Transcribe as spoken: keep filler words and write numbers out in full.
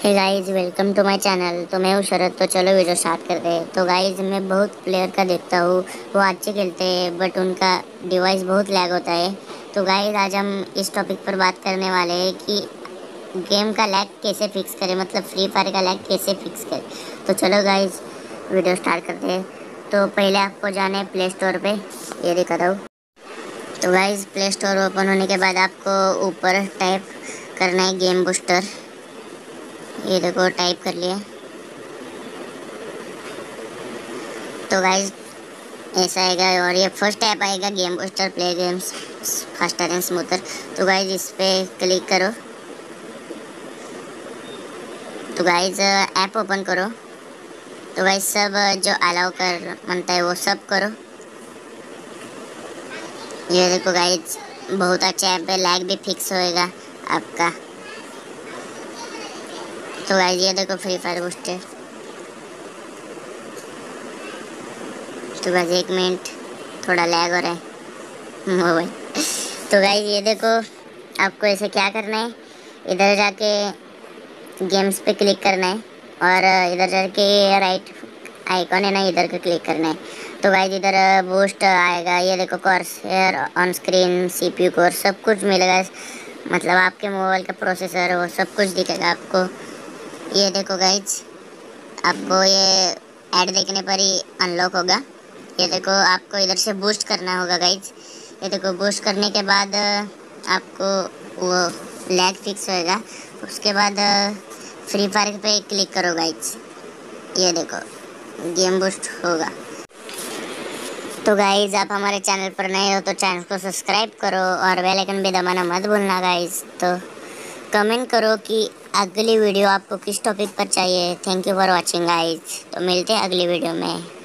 Hey guys, welcome to my channel. तो मैं हूँ शरद। तो चलो वीडियो स्टार्ट करते हैं। तो गाइस, मैं बहुत प्लेयर का देखता हूँ, वो अच्छे खेलते हैं बट उनका डिवाइस बहुत लैग होता है। तो गाइस, आज हम इस टॉपिक पर बात करने वाले हैं कि गेम का लैग कैसे फिक्स करें, मतलब फ्री फायर का लैग कैसे फिक्स करें। तो चलो गाइस, वीडियो स्टार्ट करते हैं। तो पहले आपको जाना है प्ले स्टोर पे, ये दिखा रहा हूँ। तो गाइस, प्ले स्टोर ओपन होने के बाद आपको ऊपर टाइप करना है गेम बूस्टर। ये देखो, टाइप कर लिया। तो गाइज, ऐसा आएगा और ये फर्स्ट ऐप आएगा game booster play games faster and smoother. तो गाइज, इस पे क्लिक करो। तो गाइज, ऐप ओपन करो। तो गाइज, सब जो अलाउ कर मनता है वो सब करो। ये देखो गाइज, बहुत अच्छा ऐप है, लैग भी फिक्स होएगा आपका। तो गाइज, ये देखो फ्री फायर बूस्टर। तो गाइज, एक मिनट, थोड़ा लैग हो रहा है मोबाइल। तो गाइज, ये देखो, आपको ऐसे क्या करना है, इधर जाके गेम्स पे क्लिक करना है और इधर जाके राइट आइकॉन है ना, इधर पे क्लिक करना है। तो गाइज, इधर बूस्ट आएगा। ये देखो, cursor on screen, CPU core, सब कुछ मिलेगा। मतलब आपके मोबाइल का प्रोसेसर वो सब कुछ दिखेगा आपको। ये देखो गाइज, आपको ये ऐड देखने पर ही अनलॉक होगा। ये देखो, आपको इधर से बूस्ट करना होगा गाइज। ये देखो, बूस्ट करने के बाद आपको वो लैग फिक्स होएगा। उसके बाद फ्री फायर पे क्लिक करो गाइज। ये देखो, गेम बूस्ट होगा। तो गाइज, आप हमारे चैनल पर नए हो तो चैनल को सब्सक्राइब करो और बेल आइकन भी दबाना मत भूलना गाइज। तो कमेंट करो कि अगली वीडियो आपको किस टॉपिक पर चाहिए। Thank you for watching guys. तो मिलते हैं अगली वीडियो में।